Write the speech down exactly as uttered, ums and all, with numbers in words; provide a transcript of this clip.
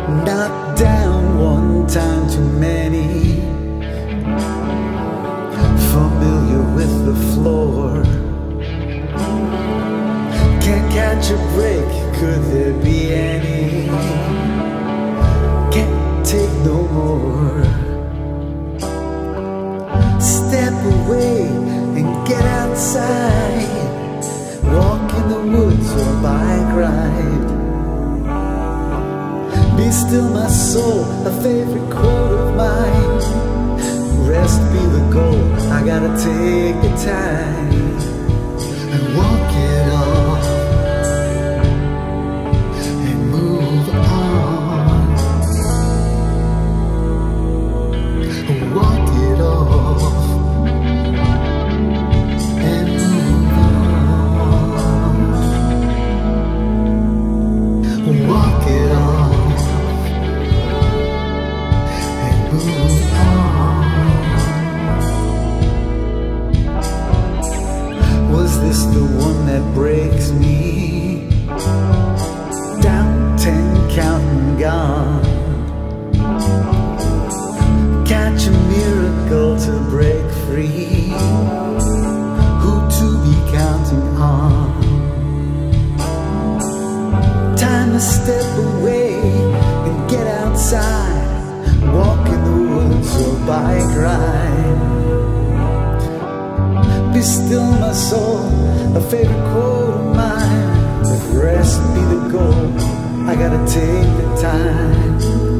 Knocked down one time too many, familiar with the floor. Can't catch a break, could there be any? Can't take no more. Step away and get outside, walk in the woods or bike ride. Be still my soul, a favorite quote of mine. Rest be the goal, I gotta take the time and walk it off and move on. Walk it off and move on. Walk it off. Was this the one that breaks me? Down ten, counting gone. Catch a miracle to break free. Who to be counting on? Time to step away and get outside, walk in the woods or bike ride. Be still my soul, a favorite quote of mine. If rest be the goal, I gotta take the time